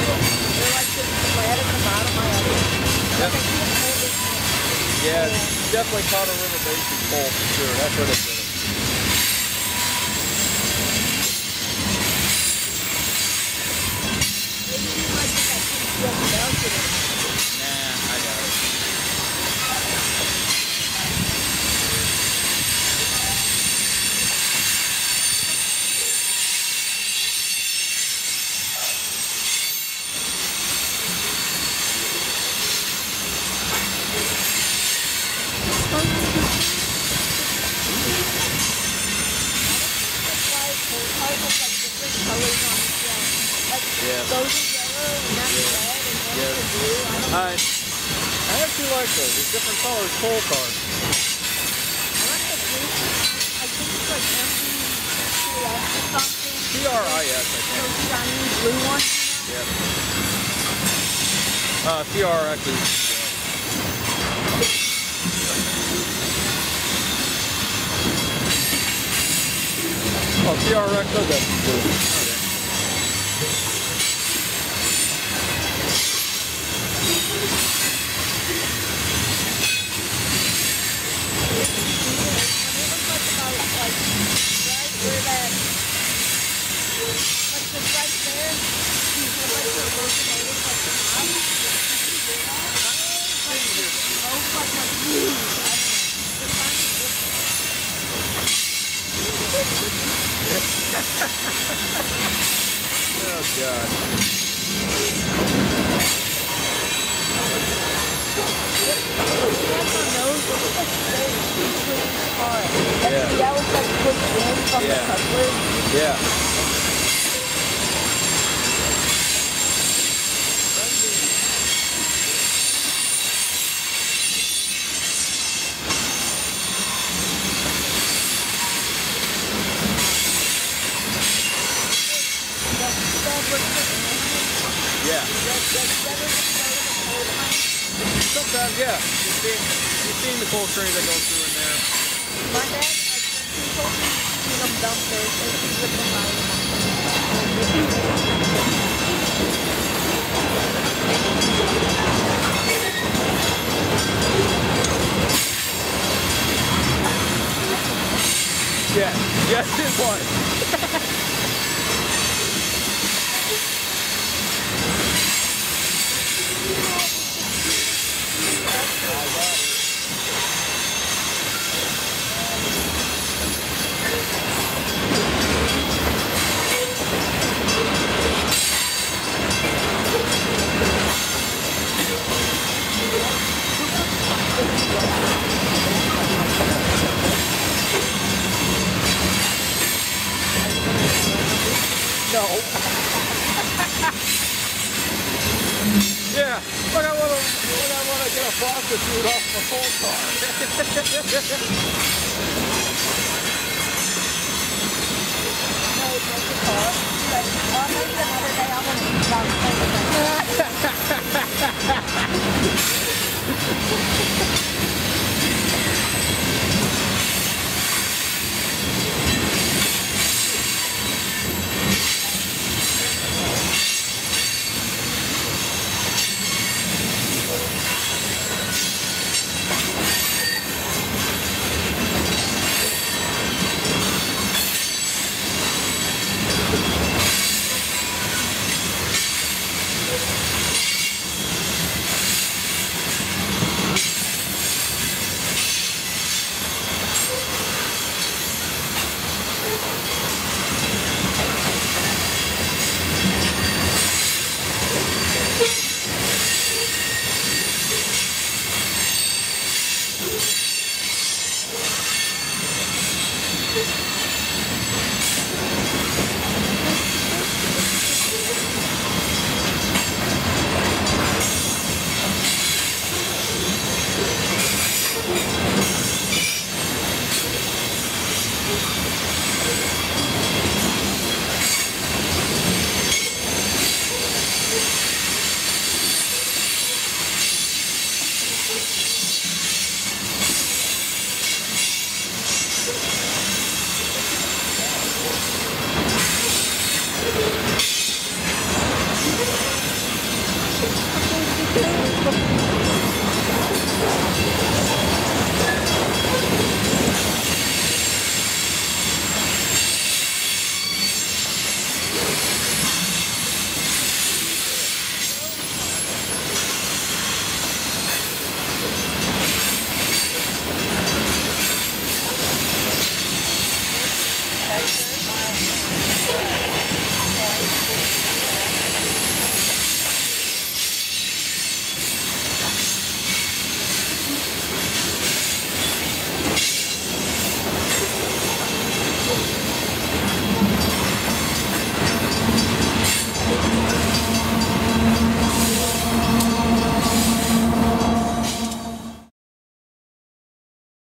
They're like just flat at the bottom. I have it. Yep. Like I can't hold it. Yeah, it's definitely Colorado River Basin coal for sure. That's where they get it. Maybe you might think I shouldn't be able to bounce it. Nah, I got it. Yeah. Those are yellow and that's red and those are blue. I actually like those. There's different colors coal cars. I like the blue. I think it's like MD2S or something. TRIS, I think. Those shiny blue ones. Yep. TRX is. Oh, TRX does have blue. Oh, God. Yeah. That was like pushed in from the coupler. Yeah. Yeah. Sometimes, yeah. You've seen the coal train that goes through in there. My dad, he told me to see them dump there, so he's with the mine. Yeah. Yes, it was. No. Yeah, but I want to get a prostitute off my whole car. No, it's not the car. But maybe another day I want to eat